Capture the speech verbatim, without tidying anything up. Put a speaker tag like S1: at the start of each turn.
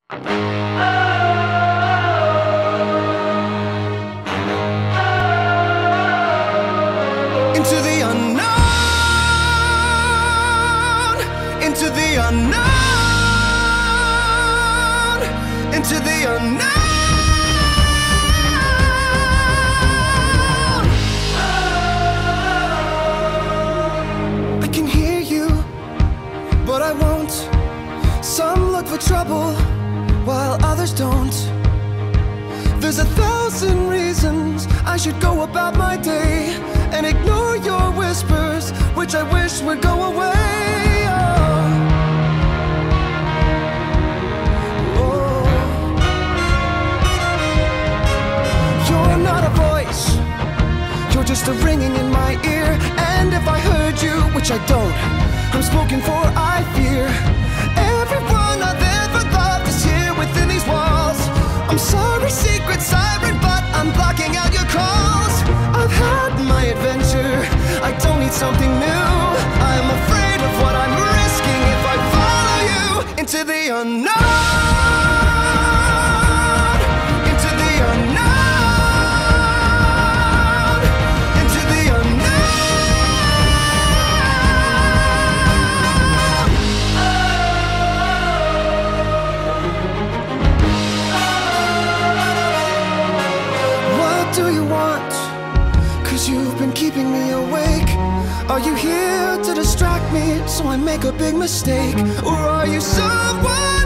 S1: Into the unknown, into the unknown, into the unknown. I can hear you, but I won't. Some look for trouble, while others don't. There's a thousand reasons I should go about my day and ignore your whispers, which I wish would go away. Oh. Oh. You're not a voice, you're just a ringing in my ear. And if I heard you, which I don't, I'm spoken for, I fear. Everyone I've ever loved is here within these walls. I'm sorry, secret siren, but I'm blocking out your calls. I've had my adventure, I don't need something new. I'm afraid of what I'm risking if I follow you into the unknown, into the unknown, into the unknown. What do you want? 'Cause you've been keeping me awake. Are you here to distract me so I make a big mistake? Or are you someone